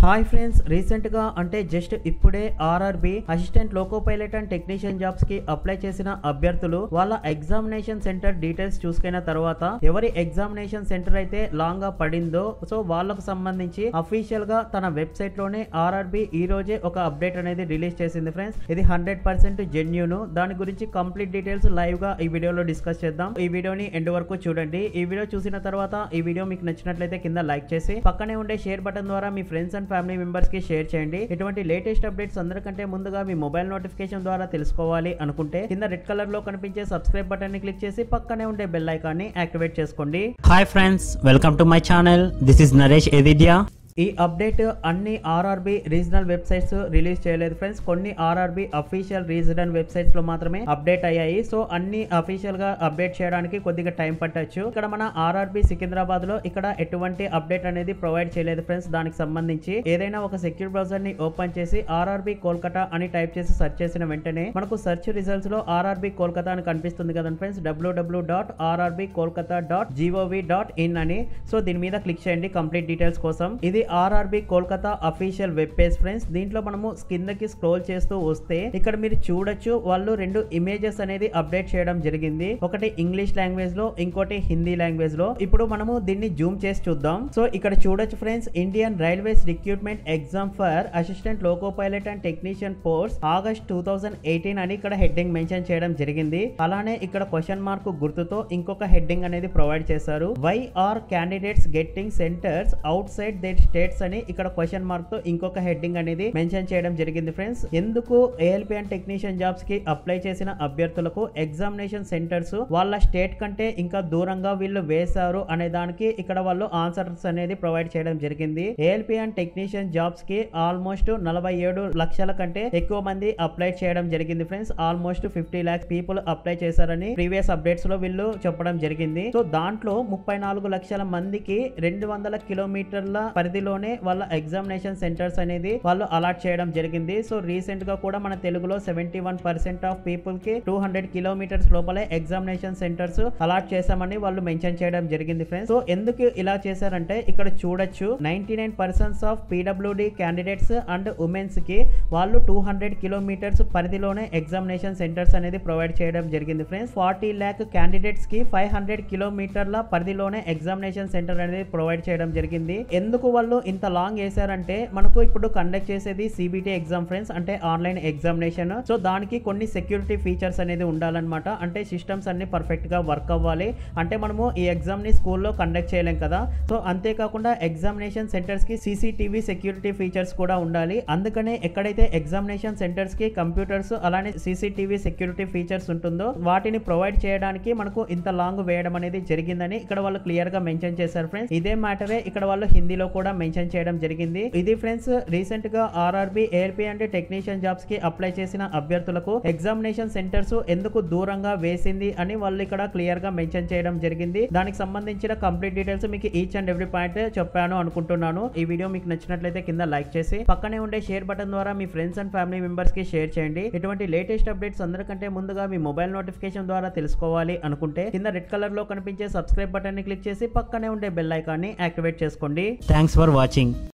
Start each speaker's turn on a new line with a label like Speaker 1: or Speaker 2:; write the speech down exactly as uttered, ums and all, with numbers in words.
Speaker 1: Hi friends, recent గా అంటే just ఇప్పుడే RRB assistant loco pilot and technician jobs కి అప్లై చేసిన అభ్యర్థులు వాళ్ళ ఎగ్జామినేషన్ సెంటర్ డీటెయిల్స్ చూసుకున్న తర్వాత ఎవరి ఎగ్జామినేషన్ సెంటర్ అయితే లాంగ్ గా పడిందో సో వాళ్ళకు సంబంధించి అఫీషియల్ గా తన వెబ్సైట్ లోనే ఆర్ఆర్బి ఈ రోజే ఒక అప్డేట్ అనేది రిలీజ్ చేసింది ఫ్రెండ్స్. ఇది హండ్రెడ్ పర్సెంట్ జెన్యూన్. దాని గురించి కంప్లీట్ డీటెయిల్స్ లైవ్ గా ఈ వీడియోలో డిస్కస్ చేద్దాం. ఈ వీడియోని ఎండ్ వరకు చూడండి. ఈ వీడియో చూసిన తర్వాత ఈ వీడియో మీకు నచ్చినట్లయితే కింద లైక్ చేసి పక్కనే ఉండే షేర్ బటన్ ద్వారా మీ ఫ్రెండ్స్ అండ్ ఫ్యామిలీ మెంబర్స్ కి షేర్ చేయండి. ఇటువంటి లేటెస్ట్ అప్డేట్స్ అందరికంటే ముందుగా మీ మొబైల్ నోటిఫికేషన్ ద్వారా తెలుసుకోవాలి అనుకుంటే కింద రెడ్ కలర్ లో కనిపించే సబ్స్క్రైబ్ బటన్ ని క్లిక్ చేసి పక్కనే ఉండే బెల్ ఐకాన్ ని యాక్టివేట్ చేసుకోండి.
Speaker 2: Hi friends, welcome to my channel. This is Naresh ఎదిడియా.
Speaker 1: ఈ అప్డేట్ అన్ని ఆర్ఆర్బి రీజనల్ వెబ్సైట్స్ రిలీజ్ చేయలేదు ఫ్రెండ్స్. కొన్ని ఆర్ఆర్బి అఫీషియల్ రీజనల్ వెబ్సైట్స్ లో మాత్రమే అప్డేట్ అయ్యాయి. సో అన్ని అఫీషియల్ గా అప్డేట్ చేయడానికి కొద్దిగా టైం పట్టొచ్చు. ఇక్కడ మన ఆర్ఆర్బి సికింద్రాబాద్ లో ఇక్కడ ఎటువంటి అప్డేట్ అనేది ప్రొవైడ్ చేయలేదు ఫ్రెండ్స్. దానికి సంబంధించి ఏదైనా ఒక సెక్యూర్ బ్రౌజర్ ని ఓపెన్ చేసి ఆర్ఆర్బి కోల్కతా అని టైప్ చేసి సెర్చ్ చేసిన వెంటనే మనకు సెర్చ్ రిజల్ట్స్ లో ఆర్ఆర్బి కోల్కతా అని కనిపిస్తుంది కదా friends. W W dot RRB Kolkata dot G O V dot in అని. సో దీని మీద క్లిక్ చేయండి కంప్లీట్ డీటెయిల్స్ కోసం. ఇది RRB Kolkata official web page friends. దీంట్లో మనము కిందకి స్క్రోల్ చేస్తూ వస్తే ఇక్కడ మీరు చూడొచ్చు వాళ్ళు రెండు ఇమేజెస్ అనేది అప్డేట్ చేయడం జరిగింది. ఒకటి ఇంగ్లీష్ లాంగ్వేజ్ లో, ఇంకోటి హిందీ లాంగ్వేజ్ లో. ఇప్పుడు మనము దీన్ని జూమ్ చేసి చూద్దాం. సో ఇక్కడ చూడొచ్చు friends, Indian railways recruitment exam for assistant loco pilot and technician post August two thousand eighteen అని ఇక్కడ హెడ్డింగ్ మెన్షన్ చేయడం జరిగింది. అలానే ఇక్కడ క్వశ్చన్ మార్క్ గుర్తుతో ఇంకొక హెడ్డింగ్ అనేది ప్రొవైడ్ చేశారు. Why are candidates getting centres outside there states అని ఇక్కడ క్వశ్చన్ మార్క్ తో ఇంకొక హెడ్డింగ్ అనేది మెన్షన్ చేయడం జరిగింది ఫ్రెండ్స్. ఎందుకు ఏఎల్పి అండ్ టెక్నీషియన్ జాబ్స్ కి అప్లై చేసిన అభ్యర్థులకు ఎగ్జామినేషన్ సెంటర్స్ వాళ్ళ స్టేట్ కంటే ఇంకా దూరంగా వీళ్ళు వేశారు అనే దానికి ఇక్కడ వాళ్ళు ఆన్సర్స్ అనేది ప్రొవైడ్ చేయడం జరిగింది. ఏఎల్పి అండ్ టెక్నీషియన్ జాబ్స్ కి ఆల్మోస్ట్ నలభై ఏడు లక్షల కంటే ఎక్కువ మంది అప్లై చేయడం జరిగింది friends. Almost fifty lakhs people apply చేశారని ప్రీవియస్ అప్డేట్స్ లో వీళ్ళు చెప్పడం జరిగింది. సో దాంట్లో ముప్పై నాలుగు లక్షల మందికి రెండు వందల కిలోమీటర్ల పరిధిలోనే వాళ్ళ ఎగ్జామినేషన్ సెంటర్స్ అనేది వాళ్ళు అలాట్ చేయడం జరిగింది. సో రీసెంట్ గా కూడా మన తెలుగులో seventy one percent of people కి టూ హండ్రెడ్ కిలోమీటర్స్ లోపలే ఎగ్జామినేషన్ సెంటర్స్ అలాట్ చేశామని వాళ్ళు మెన్షన్ చేయడం జరిగింది ఫ్రెండ్స్. సో ఎందుకు ఇలా చేశారంటే ఇక్కడ చూడొచ్చు ninety nine percent of PWD candidates and womens కి వాళ్ళు టూ హండ్రెడ్ కిలోమీటర్స్ పరిధిలోనే ఎగ్జామినేషన్ సెంటర్స్ అనేది ప్రొవైడ్ చేయడం జరిగింది ఫ్రెండ్స్. ఫార్టీ ల్యాక్ క్యాండిడేట్స్ కి ఫైవ్ హండ్రెడ్ కిలోమీటర్ల పరిధిలోనే ఎగ్జామినేషన్ సెంటర్ అనేది ప్రొవైడ్ చేయడం జరిగింది. ఎందుకు వాళ్ళు ఇంత లాంగ్ వేసారంటే మనకు ఇప్పుడు కండక్ట్ చేసేది సిబిటి ఎగ్జామ్ ఫ్రెండ్స్, అంటే ఆన్లైన్ ఎగ్జామినేషన్. సో దానికి కొన్ని సెక్యూరిటీ ఫీచర్స్ అనేది ఉండాలన్నమాట. అంటే సిస్టమ్స్ అన్ని పర్ఫెక్ట్ గా వర్క్ అవ్వాలి. అంటే మనము ఈ ఎగ్జామ్ ని స్కూల్లో కండక్ట్ చేయలేం కదా. సో అంతేకాకుండా ఎగ్జామినేషన్ సెంటర్స్ కి సీసీటీవీ సెక్యూరిటీ ఫీచర్స్ కూడా ఉండాలి. అందుకనే ఎక్కడైతే ఎగ్జామినేషన్ సెంటర్స్ కి కంప్యూటర్స్ అలానే సీసీటీవీ సెక్యూరిటీ ఫీచర్స్ ఉంటుందో వాటిని ప్రొవైడ్ చేయడానికి మనకు ఇంత లాంగ్ వేయడం అనేది జరిగిందని ఇక్కడ వాళ్ళు క్లియర్ గా మెన్షన్ చేశారు ఫ్రెండ్స్. ఇదే మ్యాటరే ఇక్కడ వాళ్ళు హిందీలో కూడా మెన్షన్ చేయడం జరిగింది. ఇది ఫ్రెండ్స్ రీసెంట్ గా RRB ALP and technician jobs కి అప్లై చేసిన అభ్యర్థులకు ఎగ్జామినేషన్ సెంటర్స్ ఎందుకు దూరంగా వేసింది అని వాళ్ళు ఇక్కడ క్లియర్ గా మెన్షన్ చేయడం జరిగింది. దానికి సంబంధించిన కంప్లీట్ డీటెయిల్స్ మీకు ఈచ్ అండ్ ఎవ్రీ పాయింట్ చెప్పాను అనుకుంటున్నాను. ఈ వీడియో మీకు నచ్చినట్లయితే కింద లైక్ చేసి పక్కనే ఉండే షేర్ బటన్ ద్వారా మీ ఫ్రెండ్స్ అండ్ ఫ్యామిలీ మెంబర్స్ కి షేర్ చేయండి. ఇటువంటి లేటెస్ట్ అప్డేట్స్ అందరికంటే ముందుగా మీ మొబైల్ నోటిఫికేషన్ ద్వారా తెలుసుకోవాలి అనుకుంటే కింద రెడ్ కలర్ లో కనిపించే సబ్స్క్రైబ్ బటన్ ని క్లిక్ చేసి పక్కనే ఉండే బెల్ ఐకాన్ ని యాక్టివేట్ చేసుకోండి.
Speaker 2: Thanks for watching.